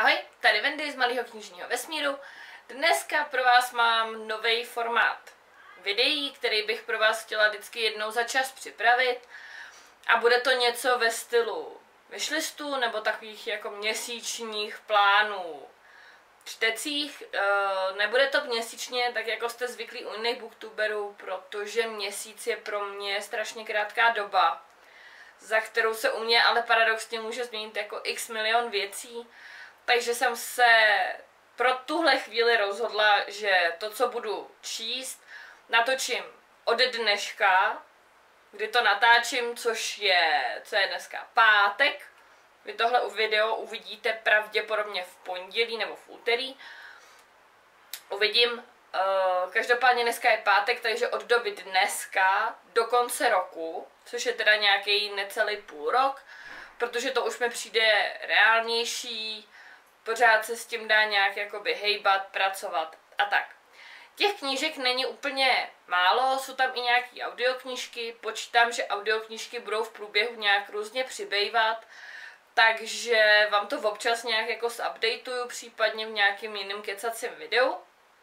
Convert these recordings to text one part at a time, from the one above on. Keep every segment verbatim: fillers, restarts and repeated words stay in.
Ahoj, tady Wendy z Malého knižního vesmíru. Dneska pro vás mám nový formát videí, který bych pro vás chtěla vždycky jednou za čas připravit. A bude to něco ve stylu wishlistů nebo takových jako měsíčních plánů čtecích. Nebude to měsíčně, tak jako jste zvyklí u jiných booktuberů, protože měsíc je pro mě strašně krátká doba, za kterou se u mě ale paradoxně může změnit jako x milion věcí. Takže jsem se pro tuhle chvíli rozhodla, že to, co budu číst, natočím ode dneška, kdy to natáčím, což je, co je dneska, pátek. Vy tohle video uvidíte pravděpodobně v pondělí nebo v úterý. Uvidím. Každopádně dneska je pátek, takže od doby dneska do konce roku, což je teda nějaký necelý půl rok, protože to už mi přijde reálnější, pořád se s tím dá nějak jakoby hejbat, pracovat a tak. Těch knížek není úplně málo, jsou tam i nějaký audioknížky, počítám, že audioknížky budou v průběhu nějak různě přibývat, takže vám to občas nějak jako zupdateuju, případně v nějakým jiným kecacím videu.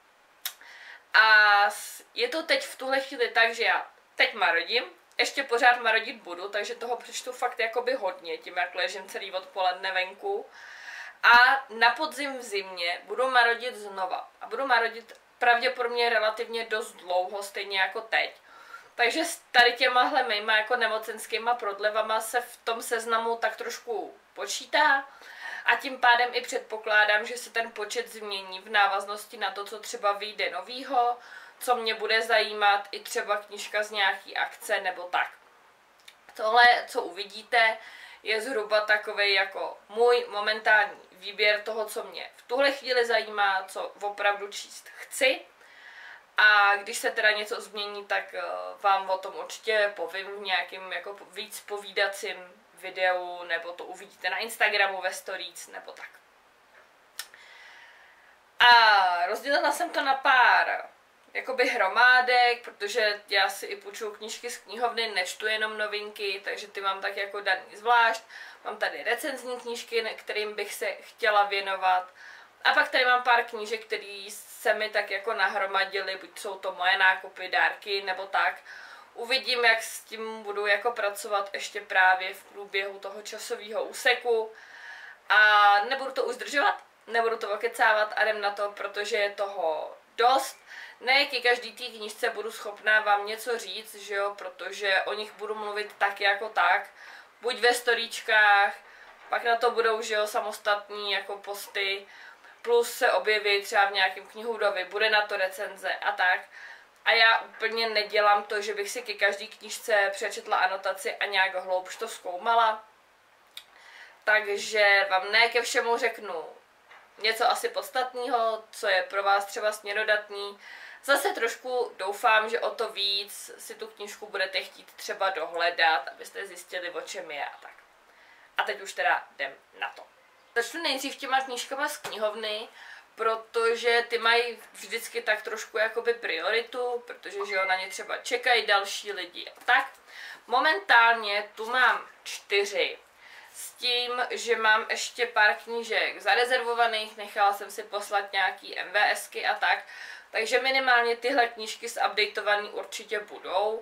A je to teď v tuhle chvíli tak, že já teď marodím, ještě pořád marodit budu, takže toho přečtu fakt jakoby hodně, tím jak ležím celý odpoledne venku. A na podzim v zimě budu marodit znova. A budu marodit pravděpodobně relativně dost dlouho, stejně jako teď. Takže s tady těmahle mýma jako nemocenskýma prodlevama se v tom seznamu tak trošku počítá. A tím pádem i předpokládám, že se ten počet změní v návaznosti na to, co třeba vyjde novýho, co mě bude zajímat, i třeba knížka z nějaký akce nebo tak. Tohle, co uvidíte, je zhruba takovej jako můj momentální výběr toho, co mě v tuhle chvíli zajímá, co opravdu číst chci. A když se teda něco změní, tak vám o tom určitě povím v nějakým jako víc povídacím videu, nebo to uvidíte na Instagramu ve stories, nebo tak. A rozdělila jsem to na pár jakoby hromádek, protože já si i půjčuju knížky z knihovny, nečtu jenom novinky, takže ty mám tak jako daný zvlášť. Mám tady recenzní knížky, kterým bych se chtěla věnovat. A pak tady mám pár knížek, které se mi tak jako nahromadily, buď jsou to moje nákupy, dárky, nebo tak. Uvidím, jak s tím budu jako pracovat ještě právě v průběhu toho časového úseku. A nebudu to už zdržovat, nebudu to okecávat a jdem na to, protože je toho dost. Ne, ke každý té knížce budu schopná vám něco říct, že jo, protože o nich budu mluvit tak jako tak, buď ve storíčkách, pak na to budou, že jo, samostatní jako posty, plus se objeví třeba v nějakém knihoudově, bude na to recenze a tak. A já úplně nedělám to, že bych si ke každý knížce přečetla anotaci a nějak hloubš to zkoumala. Takže vám ne ke všemu řeknu něco asi podstatného, co je pro vás třeba směrodatný. Zase trošku doufám, že o to víc si tu knížku budete chtít třeba dohledat, abyste zjistili, o čem je a tak. A teď už teda jdem na to. Začnu nejdřív těma knížkama z knihovny, protože ty mají vždycky tak trošku jakoby prioritu, protože že jo, na ně třeba čekají další lidi a tak. Momentálně tu mám čtyři. S tím, že mám ještě pár knížek zarezervovaných, nechala jsem si poslat nějaký MVSky a tak, takže minimálně tyhle knížky zupdateovaný určitě budou.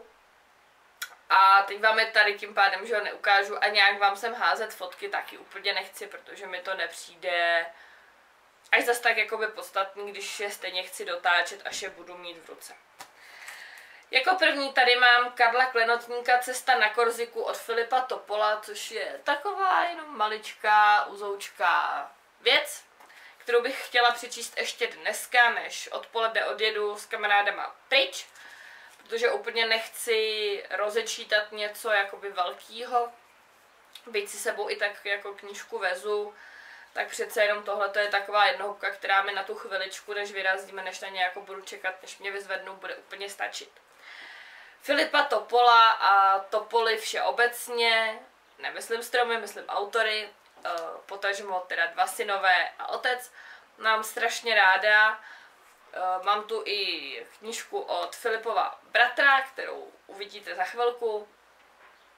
A teď vám je tady tím pádem, že ho neukážu a nějak vám sem házet fotky taky úplně nechci, protože mi to nepřijde až zas tak jakoby podstatný, když je stejně chci dotáčet, až je budu mít v ruce. Jako první tady mám Karla Klenotníka Cesta na Korziku od Filipa Topola, což je taková jenom maličká, uzoučká věc, kterou bych chtěla přečíst ještě dneska, než odpoledne odjedu s kamarádama pryč, protože úplně nechci rozečítat něco jakoby velkýho, byť si sebou i tak jako knížku vezu, tak přece jenom tohle je taková jednohubka, která mi na tu chviličku, než vyrazíme, než na ně jako budu čekat, než mě vyzvednou, bude úplně stačit. Filipa Topola a Topoly všeobecně, nemyslím stromy, myslím autory, potažmo teda dva synové a otec, mám strašně ráda. Mám tu i knížku od Filipova bratra, kterou uvidíte za chvilku.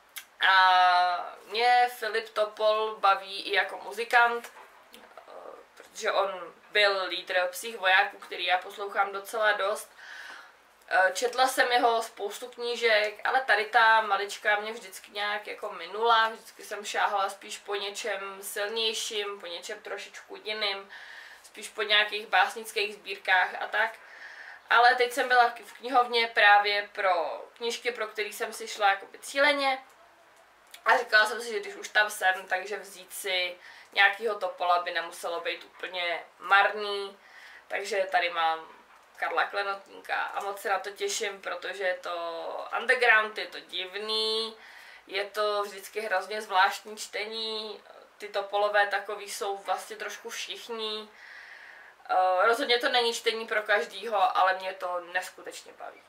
A mě Filip Topol baví i jako muzikant. protože on byl lídr psích vojáků, který já poslouchám docela dost. Četla jsem jeho spoustu knížek, ale tady ta malička mě vždycky nějak jako minula, vždycky jsem šáhala spíš po něčem silnějším, po něčem trošičku jiným, spíš po nějakých básnických sbírkách a tak. Ale teď jsem byla v knihovně právě pro knížky, pro které jsem si šla jakoby cíleně a říkala jsem si, že když už tam jsem, takže vzít si nějakýho Topola by nemuselo být úplně marný, takže tady mám Karla Klenotníka a moc se na to těším, protože je to underground, je to divný, je to vždycky hrozně zvláštní čtení, ty Topolové takový jsou vlastně trošku všichni. Uh, rozhodně to není čtení pro každýho, ale mě to neskutečně baví.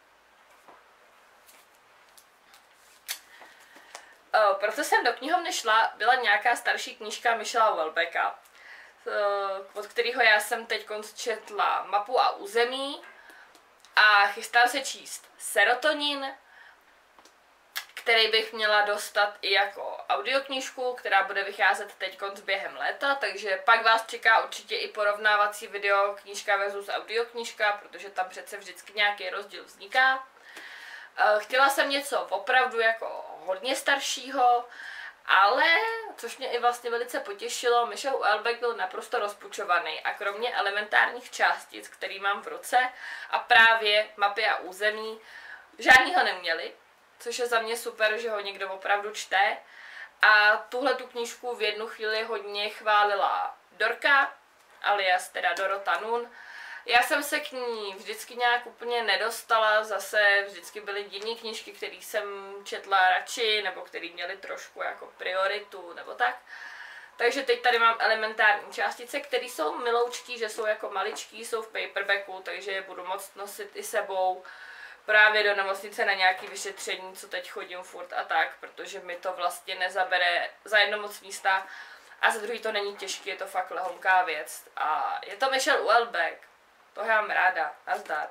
Uh, proto jsem do knihovny šla, byla nějaká starší knížka Michela Houellebecqa, od kterého já jsem teď četla Mapu a území a chystám se číst Serotonin, který bych měla dostat i jako audioknížku, která bude vycházet teď během léta, takže pak vás čeká určitě i porovnávací video knížka versus audioknížka, protože tam přece vždycky nějaký rozdíl vzniká. Chtěla jsem něco opravdu jako hodně staršího, ale, což mě i vlastně velice potěšilo, Michel Houellebecq byl naprosto rozpučovaný a kromě elementárních částic, který mám v ruce, a právě mapy a území, žádný ho neměli, což je za mě super, že ho někdo opravdu čte. A tuhle tu knížku v jednu chvíli hodně chválila Dorka, alias teda Dorota Nun. Já jsem se k ní vždycky nějak úplně nedostala, zase vždycky byly jiné knížky, které jsem četla radši, nebo které měly trošku jako prioritu, nebo tak. Takže teď tady mám elementární částice, které jsou miloučký, že jsou jako maličký, jsou v paperbacku, takže je budu moct nosit i sebou právě do nemocnice na nějaké vyšetření, co teď chodím furt a tak, protože mi to vlastně nezabere za jedno moc místa a za druhý to není těžké, je to fakt lehonká věc. A je to Michel Houellebecq, to já mám ráda, nazdar.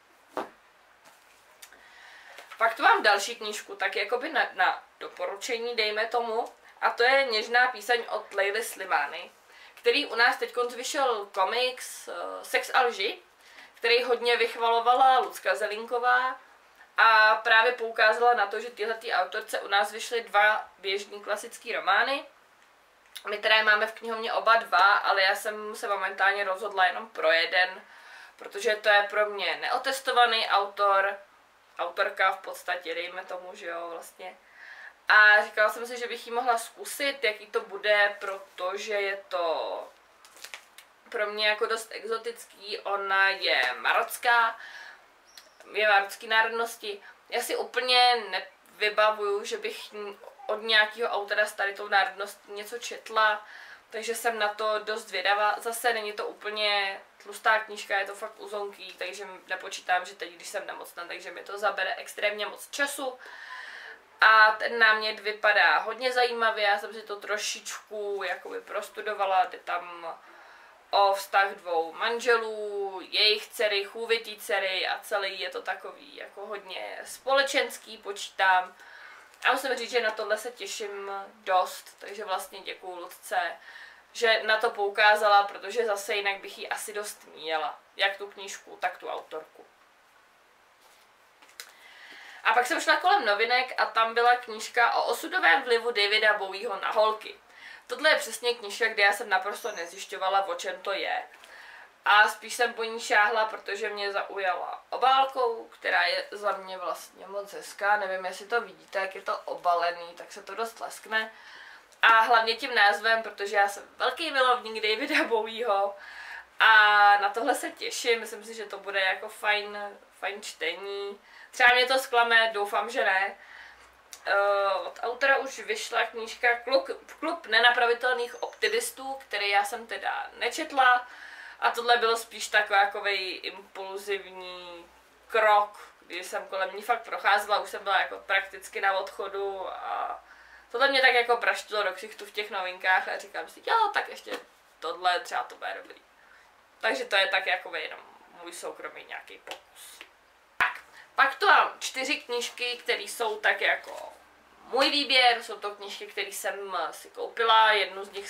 Pak tu mám další knížku, tak jakoby na, na doporučení, dejme tomu, a to je Něžná píseň od Leily Slimany, který u nás teď vyšel komiks uh, Sex a lži, který hodně vychvalovala Lucka Zelínková a právě poukázala na to, že tyhle autorce u nás vyšly dva běžní klasické romány. My teda máme v knihovně oba dva, ale já jsem se momentálně rozhodla jenom pro jeden, protože to je pro mě neotestovaný autor, autorka v podstatě, dejme tomu, že jo, vlastně. A říkala jsem si, že bych ji mohla zkusit, jaký to bude, protože je to pro mě jako dost exotický. Ona je marocká, je marocké národnosti. Já si úplně nevybavuju, že bych od nějakého autora s tady tou národností něco četla, takže jsem na to dost zvědavá. Zase není to úplně tlustá knížka, je to fakt uzonký, takže nepočítám, že teď, když jsem nemocná, takže mi to zabere extrémně moc času. A ten námět vypadá hodně zajímavě, já jsem si to trošičku jakoby prostudovala, jde tam o vztah dvou manželů, jejich dcery, chůvitý dcery a celý je to takový jako hodně společenský, počítám. A musím říct, že na tohle se těším dost, takže vlastně děkuju Lucce, že na to poukázala, protože zase jinak bych ji asi dost měla, jak tu knížku, tak tu autorku. A pak jsem šla kolem novinek a tam byla knížka o osudovém vlivu Davida Bowieho na holky. Tohle je přesně knížka, kde já jsem naprosto nezjišťovala, o čem to je. A spíš jsem po ní šáhla, protože mě zaujala obálkou, která je za mě vlastně moc hezká. Nevím, jestli to vidíte, jak je to obalený, tak se to dost leskne. A hlavně tím názvem, protože já jsem velký milovník Davida Bowieho. A na tohle se těším, myslím si, že to bude jako fajn, fajn čtení. Třeba mě to zklame, doufám, že ne. Uh, od autora už vyšla knížka Klub, Klub nenapravitelných optimistů, který já jsem teda nečetla. A tohle bylo spíš takový impulzivní krok, kdy jsem kolem ní fakt procházela, už jsem byla jako prakticky na odchodu a tohle mě tak jako praštilo do ksichtu v těch novinkách a říkám si, jo, tak ještě tohle třeba to bude dobrý. Takže to je tak jako jenom můj soukromý nějaký pokus. Tak, pak tu mám čtyři knížky, které jsou tak jako můj výběr, jsou to knížky, které jsem si koupila, jednu z nich jsem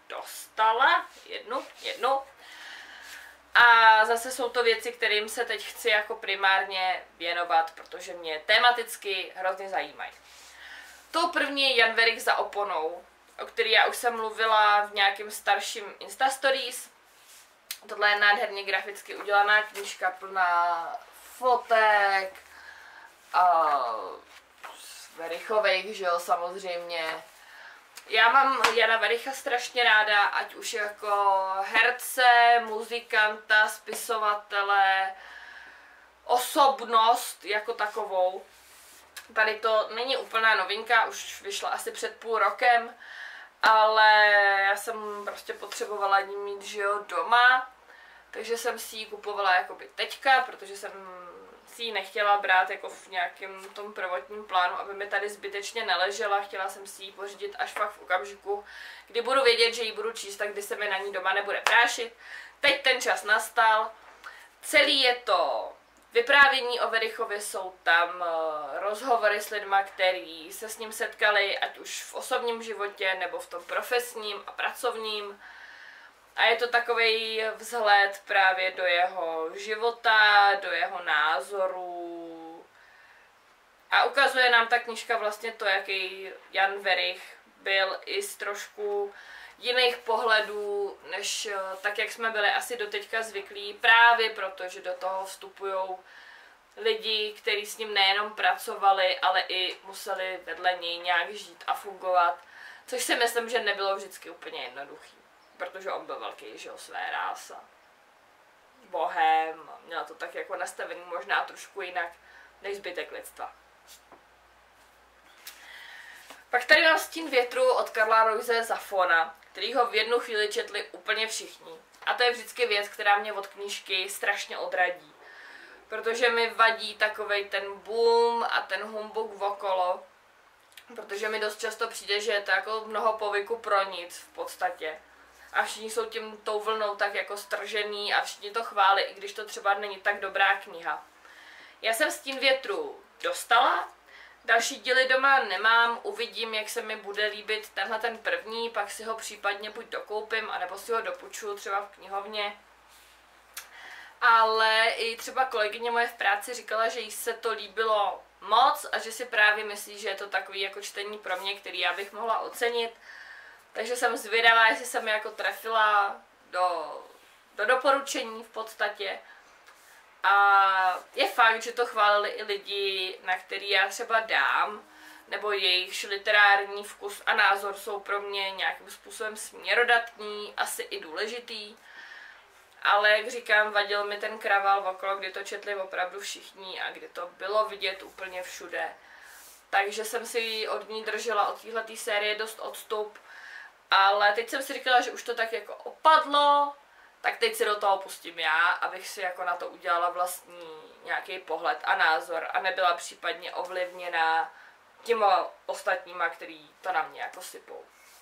dostala, jednu, jednu. A zase jsou to věci, kterým se teď chci jako primárně věnovat, protože mě tematicky hrozně zajímají. Tou první je Jan Werich Za oponou, o který já už jsem mluvila v nějakém starším Instastories. Tohle je nádherně graficky udělaná knížka plná fotek a Werichových, že jo, samozřejmě. Já mám Jana Wericha strašně ráda, ať už jako herce, muzikanta, spisovatele, osobnost jako takovou. Tady to není úplná novinka, už vyšla asi před půl rokem, ale já jsem prostě potřebovala ní mít, že jo, doma, takže jsem si ji kupovala jakoby teďka, protože jsem si ji nechtěla brát jako v nějakém tom prvotním plánu, aby mi tady zbytečně neležela, chtěla jsem si ji pořídit až fakt v okamžiku, kdy budu vědět, že ji budu číst, tak kdy se mi na ní doma nebude prášit. Teď ten čas nastal, celý je to vyprávění o Werichově, jsou tam rozhovory s lidma, kteří se s ním setkali, ať už v osobním životě, nebo v tom profesním a pracovním. A je to takový vzhled právě do jeho života, do jeho názorů. A ukazuje nám ta knížka vlastně to, jaký Jan Werich byl i z trošku jiných pohledů, než tak, jak jsme byli asi doteďka zvyklí, právě proto, že do toho vstupují lidi, kteří s ním nejenom pracovali, ale i museli vedle něj nějak žít a fungovat, což si myslím, že nebylo vždycky úplně jednoduchý, protože on byl velký, že jo, své rása. Bohem, měl to tak jako nastavený možná trošku jinak než zbytek lidstva. Pak tady mám Stín větru od Karla Roise Zafona, který ho v jednu chvíli četli úplně všichni. A to je vždycky věc, která mě od knížky strašně odradí. Protože mi vadí takovej ten boom a ten humbuk okolo. Protože mi dost často přijde, že je to jako mnoho povyku pro nic v podstatě. A všichni jsou tím tou vlnou tak jako stržený a všichni to chválí, i když to třeba není tak dobrá kniha. Já jsem Stín větru dostala. Další díly doma nemám, uvidím, jak se mi bude líbit tenhle ten první, pak si ho případně buď dokoupím, anebo si ho dopůjču třeba v knihovně. Ale i třeba kolegyně moje v práci říkala, že jí se to líbilo moc a že si právě myslí, že je to takový jako čtení pro mě, který já bych mohla ocenit. Takže jsem zvědavá, jestli jsem mi jako trefila do, do doporučení v podstatě. A je fakt, že to chválili i lidi, na který já třeba dám, nebo jejichž literární vkus a názor jsou pro mě nějakým způsobem směrodatní, asi i důležitý. Ale jak říkám, vadil mi ten kraval okolo, kdy to četli opravdu všichni a kdy to bylo vidět úplně všude. Takže jsem si od ní držela od téhletý série dost odstup. Ale teď jsem si říkala, že už to tak jako opadlo, tak teď si do toho pustím já, abych si jako na to udělala vlastní nějaký pohled a názor a nebyla případně ovlivněna těma ostatníma, který to na mě jako sypou.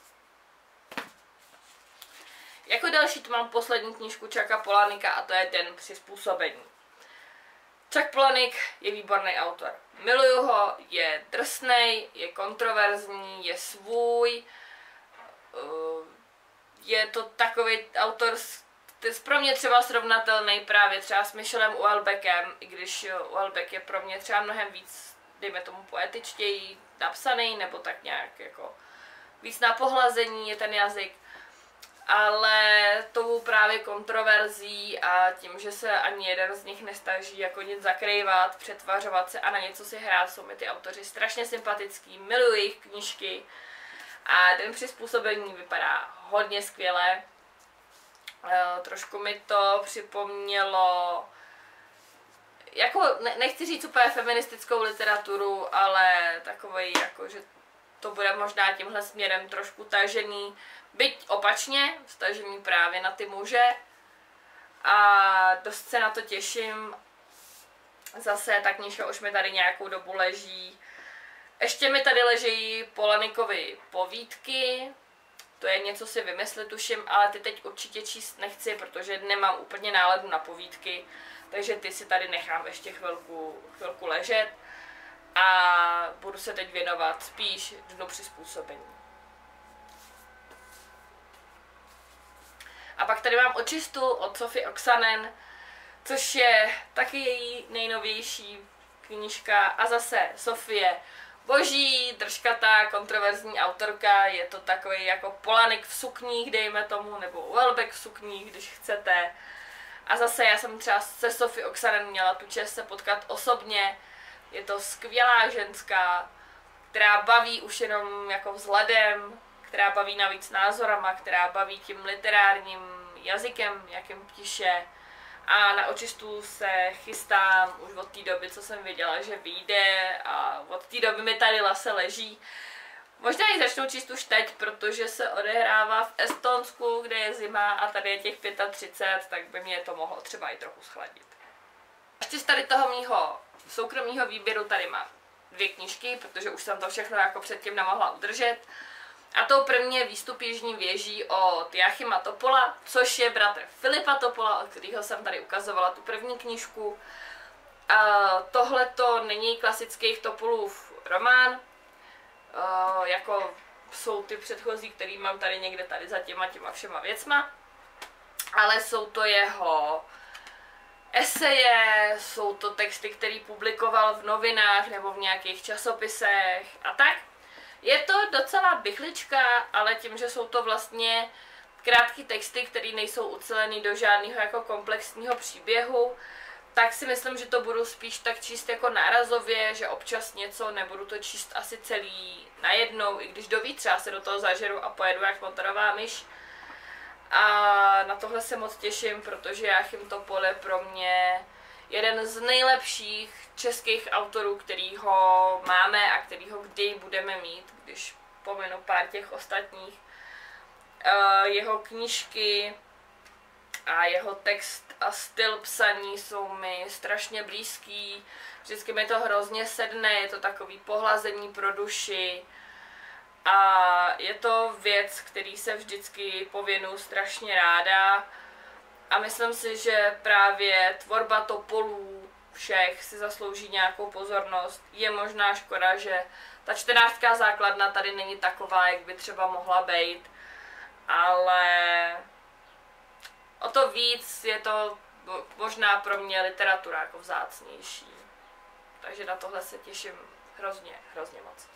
Jako další tu mám poslední knížku Chucka Palahnicka a to je Den přizpůsobení. Chuck Palahniuk je výborný autor. Miluju ho, je drsnej, je kontroverzní, je svůj. Je to takový autor, pro mě třeba srovnatelný právě třeba s Michelem Houellebecqem, i když Houellebecq je pro mě třeba mnohem víc, dejme tomu poetičtěji napsaný, nebo tak nějak jako víc na pohlazení je ten jazyk. Ale tou právě kontroverzí a tím, že se ani jeden z nich nestaží jako nic zakrývat, přetvařovat se a na něco si hrát, jsou mi ty autoři strašně sympatický, miluji jejich knížky a Den přizpůsobení vypadá hodně skvěle. E, trošku mi to připomnělo, jako ne, nechci říct úplně feministickou literaturu, ale takovej jako, že to bude možná tímhle směrem trošku tažený, byť opačně, stažený právě na ty muže a dost se na to těším. Zase ta knížka už mi tady nějakou dobu leží. Ještě mi tady leží Palahnickovy povídky, to je něco si vymyslet tuším, ale ty teď určitě číst nechci, protože nemám úplně náladu na povídky, takže ty si tady nechám ještě chvilku, chvilku ležet a budu se teď věnovat spíš Dnu přizpůsobení. A pak tady mám Očistu od Sophie Oksanen, což je taky její nejnovější knížka. A zase Sofie, boží, držkatá, kontroverzní autorka, je to takový jako Polanek v sukních, dejme tomu, nebo Welbeck v sukních, když chcete. A zase já jsem třeba se Sophie Oksanen měla tu čest se potkat osobně. Je to skvělá ženská, která baví už jenom jako vzhledem, která baví navíc názorama, která baví tím literárním jazykem, jakým píše. A na Očistu se chystám už od té doby, co jsem věděla, že vyjde, a od té doby mi tady lase leží. Možná ji začnu číst už teď, protože se odehrává v Estonsku, kde je zima a tady je těch třicet pět, tak by mě to mohlo třeba i trochu schladit. Ještě z tady toho mýho soukromého výběru tady mám dvě knížky, protože už jsem to všechno jako předtím nemohla udržet. A tou první je Výstup jižní věží od Joachima Topola, což je bratr Filipa Topola, od kterého jsem tady ukazovala tu první knížku. Tohle to není klasický Topolův román, a jako jsou ty předchozí, který mám tady někde tady za těma těma všema věcma, ale jsou to jeho eseje, jsou to texty, který publikoval v novinách nebo v nějakých časopisech a tak. Je to docela bychlička, ale tím, že jsou to vlastně krátké texty, které nejsou ucelený do žádného jako komplexního příběhu, tak si myslím, že to budu spíš tak číst jako nárazově, že občas něco, nebudu to číst asi celý najednou, i když doví, třeba se do toho zažeru a pojedu jak motorová myš. A na tohle se moc těším, protože Joachim Topol je pro mě jeden z nejlepších českých autorů, kterýho máme a kterýho kdy budeme mít, když pominu pár těch ostatních. Jeho knížky a jeho text a styl psaní jsou mi strašně blízký. Vždycky mi to hrozně sedne, je to takový pohlazení pro duši. A je to věc, který se vždycky pověnu strašně ráda. A myslím si, že právě tvorba Topolů všech si zaslouží nějakou pozornost. Je možná škoda, že ta čtenářská základna tady není taková, jak by třeba mohla být. Ale o to víc je to možná pro mě literatura jako vzácnější. Takže na tohle se těším hrozně, hrozně moc.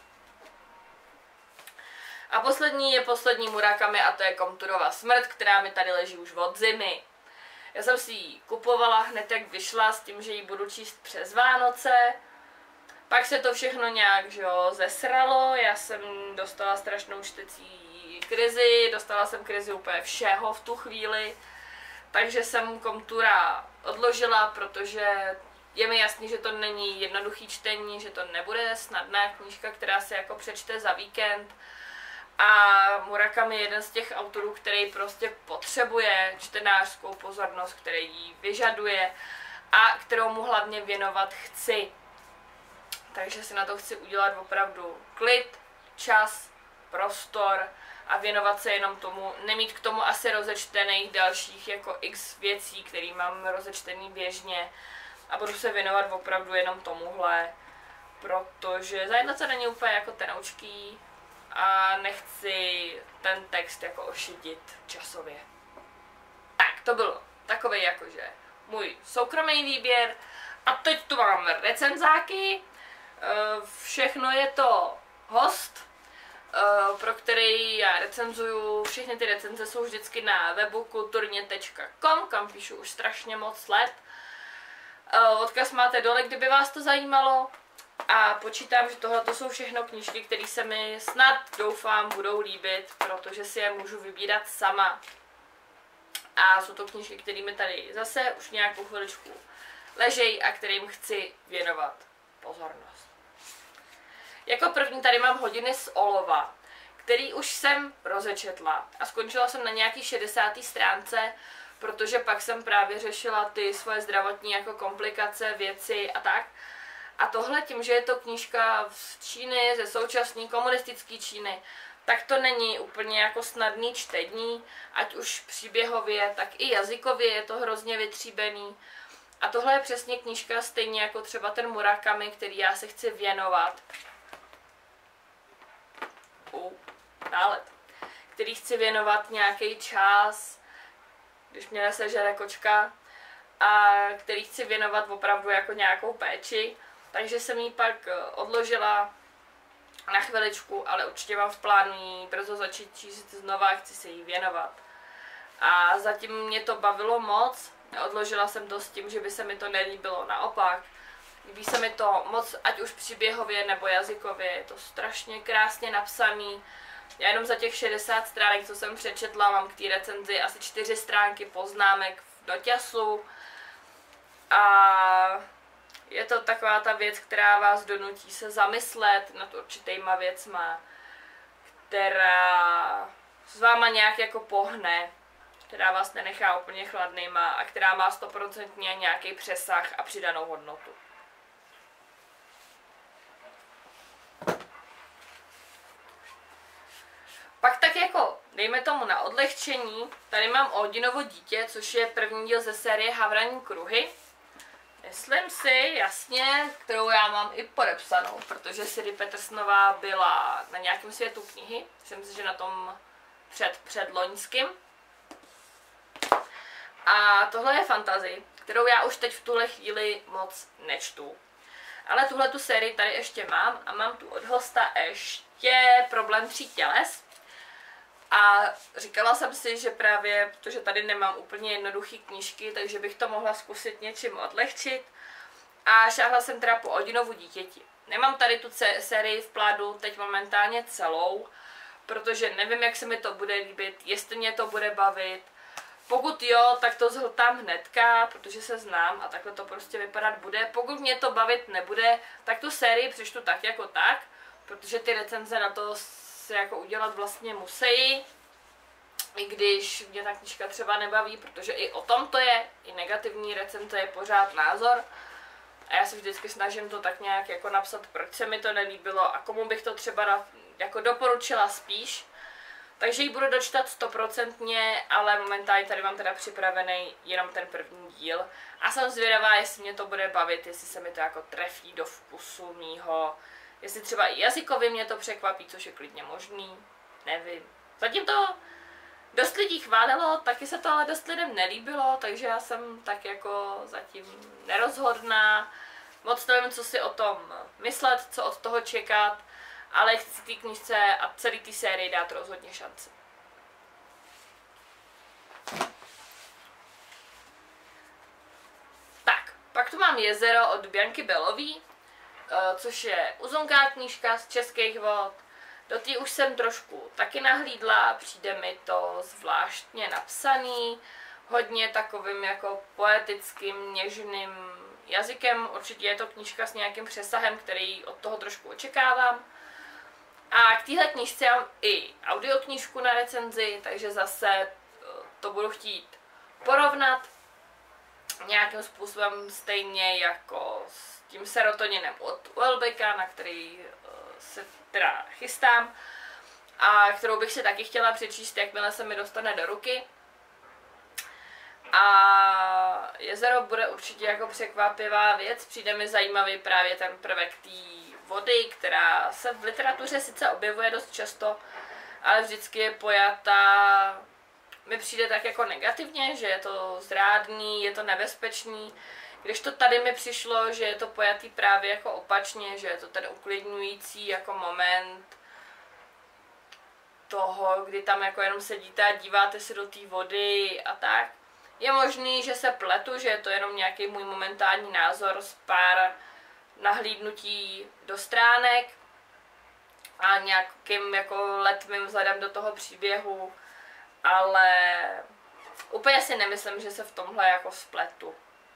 A poslední je poslední Murakami a to je Komturova smrt, která mi tady leží už od zimy. Já jsem si ji kupovala hned, jak vyšla, s tím, že ji budu číst přes Vánoce. Pak se to všechno nějak, že jo, zesralo. Já jsem dostala strašnou čtecí krizi, dostala jsem krizi úplně všeho v tu chvíli. Takže jsem Komtura odložila, protože je mi jasný, že to není jednoduchý čtení, že to nebude snadná knížka, která se jako přečte za víkend. A Murakami je jeden z těch autorů, který prostě potřebuje čtenářskou pozornost, který ji vyžaduje a kterou mu hlavně věnovat chci. Takže si na to chci udělat opravdu klid, čas, prostor a věnovat se jenom tomu, nemít k tomu asi rozečtených dalších jako x věcí, které mám rozečtený běžně a budu se věnovat opravdu jenom tomuhle, protože za jedno, co není úplně jako tenoučký, a nechci ten text jako ošidit časově. Tak, to bylo takový jakože můj soukromý výběr. A teď tu mám recenzáky. Všechno je to host, pro který já recenzuju. Všechny ty recenze jsou vždycky na webu kulturně tečka com, kam píšu už strašně moc let. Odkaz máte dole, kdyby vás to zajímalo. A počítám, že tohle to jsou všechno knížky, které se mi snad, doufám, budou líbit, protože si je můžu vybírat sama. A jsou to knížky, které mi tady zase už nějakou chviličku ležejí a kterým chci věnovat pozornost. Jako první tady mám Hodiny z olova, který už jsem rozečetla a skončila jsem na nějaký šedesáté stránce, protože pak jsem právě řešila ty svoje zdravotní jako komplikace, věci a tak. A tohle tím, že je to knížka z Číny, ze současné komunistické Číny, tak to není úplně jako snadný čtení, ať už příběhově, tak i jazykově je to hrozně vytříbený. A tohle je přesně knížka stejně jako třeba ten Murakami, který já se chci věnovat. Uh, nálet. Který chci věnovat nějaký čas, když mě nesežere kočka, a který chci věnovat opravdu jako nějakou péči. Takže jsem ji pak odložila na chviličku, ale určitě mám v plánu jí brzo začít číst znova, chci se jí věnovat. A zatím mě to bavilo moc, odložila jsem to s tím, že by se mi to nelíbilo, naopak. Líbí se mi to moc, ať už příběhově nebo jazykově, je to strašně krásně napsaný. Já jenom za těch šedesát stránek, co jsem přečetla, mám k té recenzi asi čtyři stránky poznámek v doťasu. A je to taková ta věc, která vás donutí se zamyslet nad určitýma věcma, která s váma nějak jako pohne, která vás nenechá úplně chladnýma a která má stoprocentně nějaký přesah a přidanou hodnotu. Pak tak jako, dejme tomu na odlehčení, tady mám Odinovo dítě, což je první díl ze série Havraní kruhy. Myslím si, jasně, kterou já mám i podepsanou, protože Siri Petersonová byla na nějakém světu knihy. Myslím si, že na tom před, před loňským. A tohle je fantasy, kterou já už teď v tuhle chvíli moc nečtu. Ale tuhle tu sérii tady ještě mám a mám tu od hosta ještě Problém tří těles. A říkala jsem si, že právě, protože tady nemám úplně jednoduché knížky, takže bych to mohla zkusit něčím odlehčit. A šáhla jsem teda po Odinovu dítěti. Nemám tady tu sérii v plánu teď momentálně celou, protože nevím, jak se mi to bude líbit, jestli mě to bude bavit. Pokud jo, tak to zhltám hnedka, protože se znám a takhle to prostě vypadat bude. Pokud mě to bavit nebude, tak tu sérii přečtu tak jako tak, protože ty recenze na to se jako udělat vlastně musí, i když mě ta knížka třeba nebaví, protože i o tom to je, i negativní recenze je pořád názor. A já se vždycky snažím to tak nějak jako napsat, proč se mi to nelíbilo a komu bych to třeba jako doporučila spíš. Takže ji budu dočtat stoprocentně, ale momentálně tady mám teda připravený jenom ten první díl. A jsem zvědavá, jestli mě to bude bavit, jestli se mi to jako trefí do vkusu mýho. Jestli třeba i jazykově mě to překvapí, což je klidně možný, nevím. Zatím to dost lidí chválilo, taky se to ale dost lidem nelíbilo, takže já jsem tak jako zatím nerozhodná. Moc nevím, co si o tom myslet, co od toho čekat, ale chci té knížce a celý té sérii dát rozhodně šanci. Tak, pak tu mám Jezero od Bianky Belový, což je uzonká knížka z českých vod. Do té už jsem trošku taky nahlídla, přijde mi to zvláštně napsaný, hodně takovým jako poetickým, něžným jazykem. Určitě je to knížka s nějakým přesahem, který od toho trošku očekávám. A k téhle knížce mám i audioknížku na recenzi, takže zase to budu chtít porovnat nějakým způsobem stejně jako s tím serotoninem od Houellebecqa, na který se teda chystám a kterou bych si taky chtěla přečíst, jakmile se mi dostane do ruky. A Jezero bude určitě jako překvapivá věc, přijde mi zajímavý právě ten prvek té vody, která se v literatuře sice objevuje dost často, ale vždycky je pojatá, mi přijde tak jako negativně, že je to zrádný, je to nebezpečný, když to tady mi přišlo, že je to pojatý právě jako opačně, že je to ten uklidňující jako moment toho, kdy tam jako jenom sedíte a díváte se do té vody a tak. Je možný, že se pletu, že je to jenom nějaký můj momentální názor z pár nahlídnutí do stránek a nějakým jako letmým vzhledem do toho příběhu, ale úplně si nemyslím, že se v tomhle jako spletu.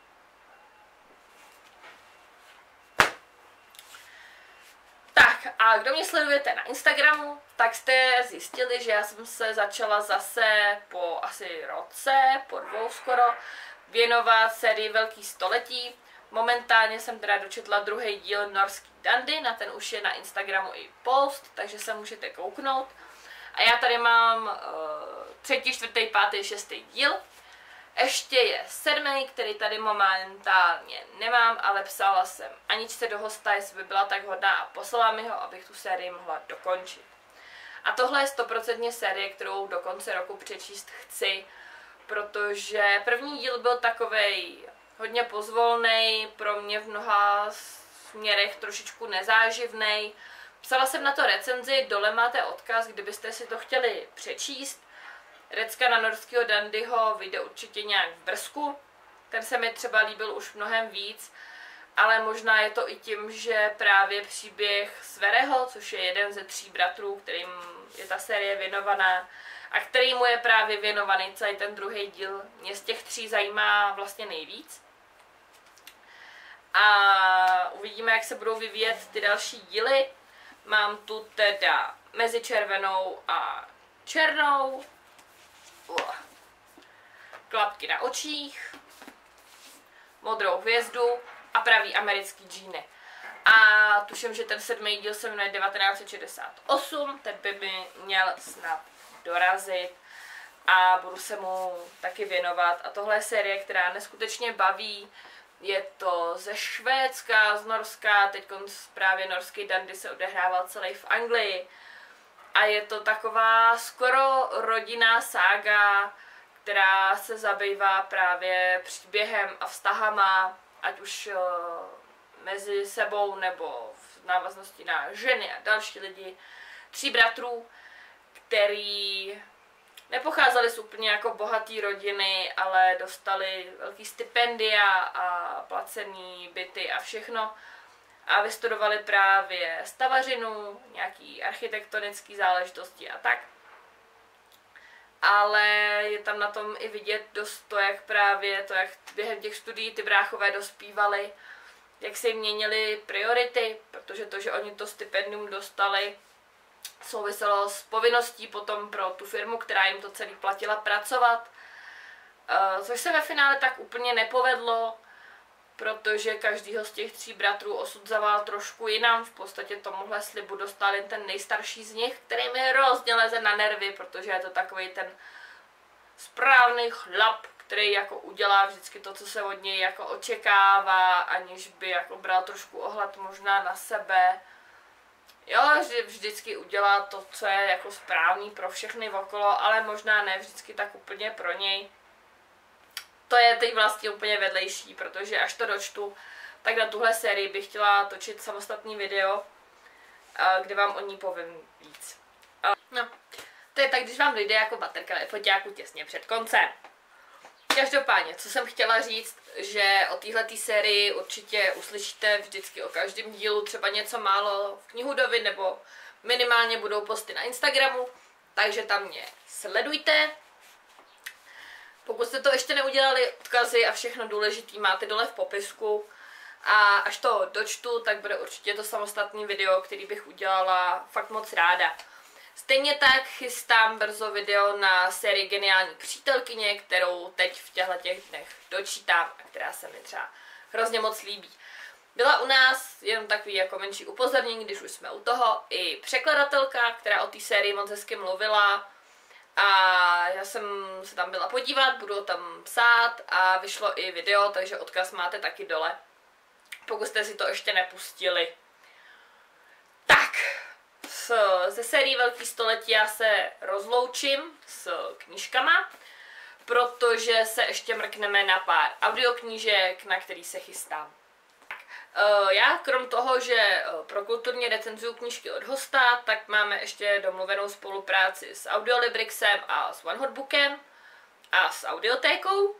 Tak a kdo mě sledujete na Instagramu, tak jste zjistili, že já jsem se začala zase po asi roce, po dvou skoro, věnovat sérii Velký století. Momentálně jsem teda dočetla druhý díl Norský dandy, na ten už je na Instagramu i post, takže se můžete kouknout. A já tady mám uh, třetí, čtvrtý, pátý, šestý díl. Ještě je sedmý, který tady momentálně nemám, ale psala jsem Aničce do hosta, jestli by byla tak hodná a poslala mi ho, abych tu sérii mohla dokončit. A tohle je stoprocentně série, kterou do konce roku přečíst chci, protože první díl byl takovej hodně pozvolnej, pro mě v mnoha směrech trošičku nezáživnej. Psala jsem na to recenzi, dole máte odkaz, kdybyste si to chtěli přečíst. Recka na norského dandyho vyjde určitě nějak v brzku. Ten se mi třeba líbil už mnohem víc, ale možná je to i tím, že právě příběh Sverreho, což je jeden ze tří bratrů, kterým je ta série věnovaná a kterýmu je právě věnovaný celý ten druhý díl, mě z těch tří zajímá vlastně nejvíc. A uvidíme, jak se budou vyvíjet ty další díly. Mám tu teda mezi červenou a černou, uh, klapky na očích, modrou hvězdu a pravý americký džíny. A tuším, že ten sedmý díl se jmenuje devatenáct set šedesát osm, ten by mi měl snad dorazit a budu se mu taky věnovat. A tohle je série, která neskutečně baví. Je to ze Švédska, z Norska, teď právě norský dandy se odehrával celý v Anglii. A je to taková skoro rodinná sága, která se zabývá právě příběhem a vztahama, ať už uh, mezi sebou nebo v návaznosti na ženy a další lidi. Tří bratrů, který nepocházeli z úplně jako bohatý rodiny, ale dostali velký stipendia a placený byty a všechno. A vystudovali právě stavařinu, nějaký architektonický záležitosti a tak. Ale je tam na tom i vidět dost to, jak právě to, jak během těch studií ty bráchové dospívali, jak se jim měnily priority, protože to, že oni to stipendium dostali, souviselo s povinností potom pro tu firmu, která jim to celý platila, pracovat. Což se ve finále tak úplně nepovedlo, protože každýho z těch tří bratrů osud zavál trošku jinam. V podstatě tomuhle slibu dostal jen ten nejstarší z nich, který mi hrozně leze na nervy, protože je to takový ten správný chlap, který jako udělá vždycky to, co se od něj jako očekává, aniž by jako bral trošku ohled možná na sebe. Jo, že vždycky udělá to, co je jako správný pro všechny okolo, ale možná ne vždycky tak úplně pro něj. To je teď vlastně úplně vedlejší, protože až to dočtu, tak na tuhle sérii bych chtěla točit samostatný video, kde vám o ní povím víc. No, to je tak, když vám dojde jako baterka ve foťáku těsně před koncem. Každopádně, co jsem chtěla říct, že o téhletý sérii určitě uslyšíte vždycky o každém dílu třeba něco málo v Knihudově, nebo minimálně budou posty na Instagramu, takže tam mě sledujte. Pokud jste to ještě neudělali, odkazy a všechno důležité máte dole v popisku. A až to dočtu, tak bude určitě to samostatný video, který bych udělala fakt moc ráda. Stejně tak chystám brzo video na sérii Geniální přítelkyně, kterou teď v těchto těch dnech dočítám a která se mi třeba hrozně moc líbí. Byla u nás jenom takový jako menší upozornění, když už jsme u toho, i překladatelka, která o té sérii moc hezky mluvila. A já jsem se tam byla podívat, budu tam psát a vyšlo i video, takže odkaz máte taky dole, pokud jste si to ještě nepustili. Tak, s, ze sérii Velký století já se rozloučím s knížkama, protože se ještě mrkneme na pár audioknížek, na který se chystám. Já krom toho, že pro kulturně recenzuju knížky od hosta, tak máme ještě domluvenou spolupráci s Audiolibrixem a s OneHotBookem a s audiotékou.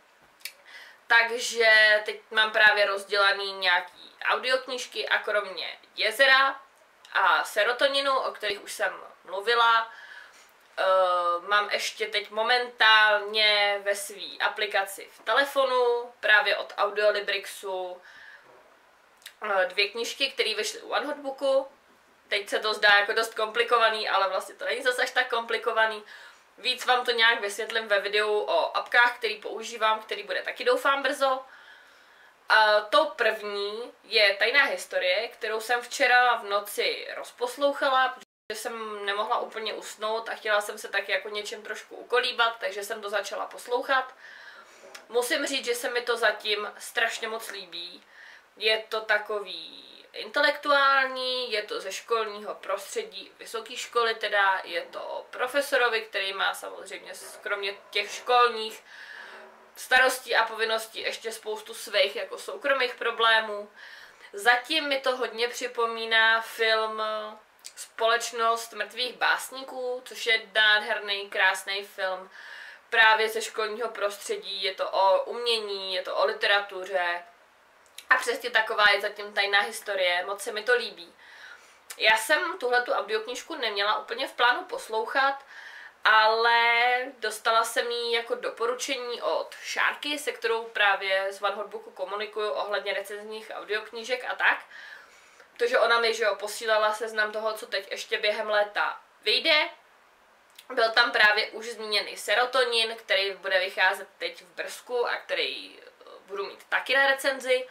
Takže teď mám právě rozdělaný nějaký audioknížky a kromě Jezera a Serotoninu, o kterých už jsem mluvila, mám ještě teď momentálně ve své aplikaci v telefonu, právě od Audiolibrixu, dvě knížky, které vyšly u OneHotBooku. Teď se to zdá jako dost komplikovaný, ale vlastně to není zase až tak komplikovaný. Víc vám to nějak vysvětlím ve videu o apkách, který používám, který bude taky doufám brzo. A tou první je Tajná historie, kterou jsem včera v noci rozposlouchala, protože jsem nemohla úplně usnout a chtěla jsem se taky jako něčem trošku ukolíbat, takže jsem to začala poslouchat. Musím říct, že se mi to zatím strašně moc líbí. Je to takový intelektuální, je to ze školního prostředí, vysoké školy teda, je to o profesorovi, který má samozřejmě kromě těch školních starostí a povinností ještě spoustu svých jako soukromých problémů. Zatím mi to hodně připomíná film Společnost mrtvých básníků, což je nádherný, krásný film právě ze školního prostředí. Je to o umění, je to o literatuře a přesně taková je zatím tajná historie, moc se mi to líbí. Já jsem tuhletu audioknížku neměla úplně v plánu poslouchat, ale dostala jsem ji jako doporučení od Šárky, se kterou právě z One Hot Booku komunikuju ohledně recenzních audioknížek a tak. Protože ona mi, že jo, posílala seznam toho, co teď ještě během léta vyjde. Byl tam právě už zmíněný Serotonin, který bude vycházet teď v brzku a který budu mít taky na recenzi.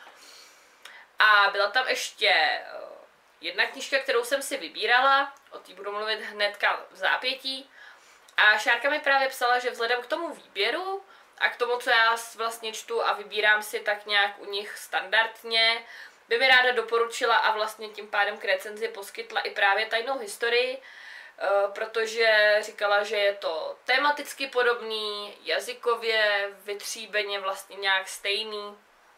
A byla tam ještě jedna knížka, kterou jsem si vybírala, o té budu mluvit hnedka v zápětí. A Šárka mi právě psala, že vzhledem k tomu výběru a k tomu, co já vlastně čtu a vybírám si tak nějak u nich standardně, by mi ráda doporučila a vlastně tím pádem k recenzi poskytla i právě tajnou historii, protože říkala, že je to tematicky podobný, jazykově, vytříbeně vlastně nějak stejný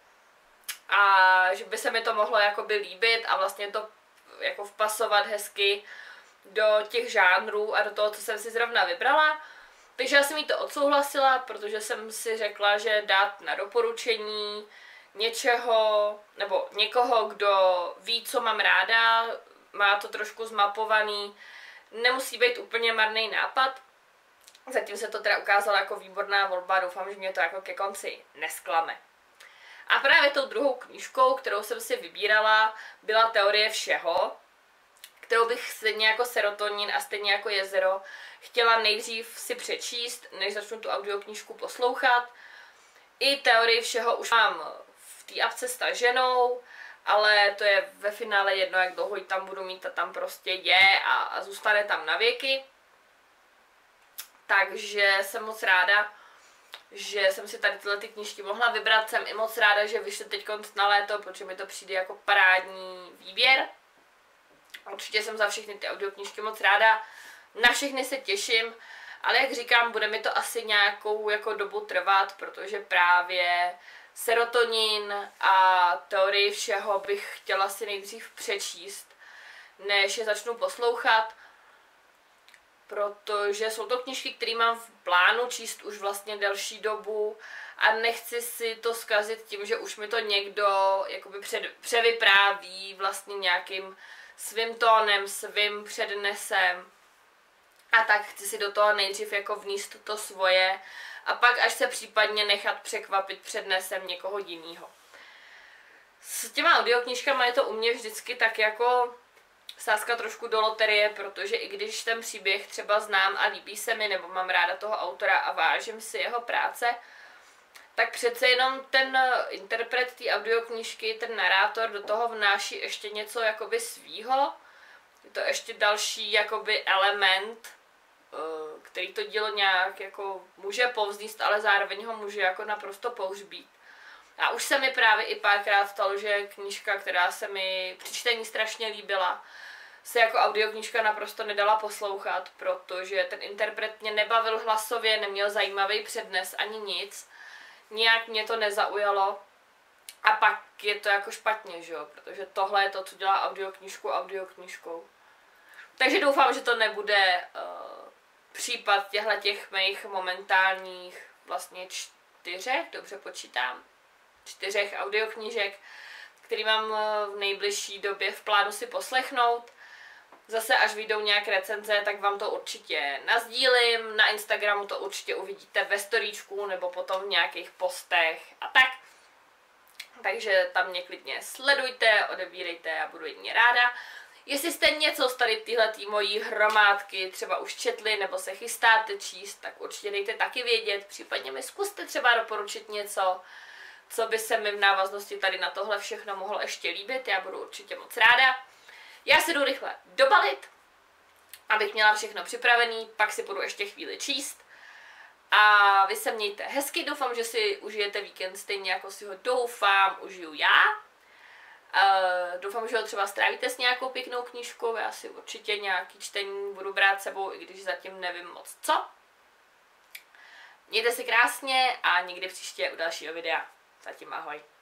a že by se mi to mohlo jakoby líbit a vlastně to jako vpasovat hezky do těch žánrů a do toho, co jsem si zrovna vybrala. Takže já jsem jí to odsouhlasila, protože jsem si řekla, že dát na doporučení něčeho, nebo někoho, kdo ví, co mám ráda, má to trošku zmapovaný, nemusí být úplně marný nápad. Zatím se to teda ukázalo jako výborná volba, doufám, že mě to jako ke konci nesklame. A právě tou druhou knížkou, kterou jsem si vybírala, byla Teorie všeho, kterou bych stejně jako Serotonin a stejně jako Jezero chtěla nejdřív si přečíst, než začnu tu audioknížku poslouchat. I Teorii všeho už mám v té apce staženou, ale to je ve finále jedno, jak dlouho ji tam budu mít a tam prostě je a, a zůstane tam na věky. Takže jsem moc ráda, že jsem si tady tyhle ty knížky mohla vybrat. Jsem i moc ráda, že vyšly teď na léto, protože mi to přijde jako parádní výběr. Určitě jsem za všechny ty audioknížky moc ráda, na všechny se těším, ale jak říkám, bude mi to asi nějakou jako dobu trvat, protože právě Serotonin a Teorii všeho bych chtěla si nejdřív přečíst, než je začnu poslouchat, protože jsou to knížky, které mám v plánu číst už vlastně delší dobu a nechci si to zkazit tím, že už mi to někdo jakoby před, převypráví vlastně nějakým svým tónem, svým přednesem a tak chci si do toho nejdřív jako vníst to svoje a pak až se případně nechat překvapit přednesem někoho jiného. S těma audioknížkama je to u mě vždycky tak jako sázka trošku do loterie, protože i když ten příběh třeba znám a líbí se mi, nebo mám ráda toho autora a vážím si jeho práce, tak přece jenom ten interpret té audioknížky, ten narátor do toho vnáší ještě něco jakoby svýho. Je to ještě další jakoby element, který to dílo nějak jako může povznést, ale zároveň ho může jako naprosto pohřbít. A už se mi právě i párkrát stalo, že knížka, která se mi při čtení strašně líbila, se jako audioknížka naprosto nedala poslouchat, protože ten interpret mě nebavil hlasově, neměl zajímavý přednes ani nic. Nějak mě to nezaujalo a pak je to jako špatně, že jo, protože tohle je to, co dělá audioknížku audioknížkou. Takže doufám, že to nebude uh, případ těchto těch mých momentálních vlastně čtyřech, dobře počítám, čtyřech audioknížek, který mám v nejbližší době v plánu si poslechnout. Zase až vyjdou nějaké recenze, tak vám to určitě nasdílím, na Instagramu to určitě uvidíte ve storíčku nebo potom v nějakých postech a tak. Takže tam mě klidně sledujte, odebírejte a budu jedině ráda. Jestli jste něco z tady tyhletý mojí hromádky třeba už četli nebo se chystáte číst, tak určitě dejte taky vědět, případně mi zkuste třeba doporučit něco, co by se mi v návaznosti tady na tohle všechno mohlo ještě líbit, já budu určitě moc ráda. Já si jdu rychle dobalit, abych měla všechno připravený, pak si budu ještě chvíli číst. A vy se mějte hezky, doufám, že si užijete víkend stejně jako si ho doufám, užiju já. Uh, doufám, že ho třeba strávíte s nějakou pěknou knížkou, já si určitě nějaký čtení budu brát sebou, i když zatím nevím moc co. Mějte se krásně a někdy příště u dalšího videa. Zatím ahoj.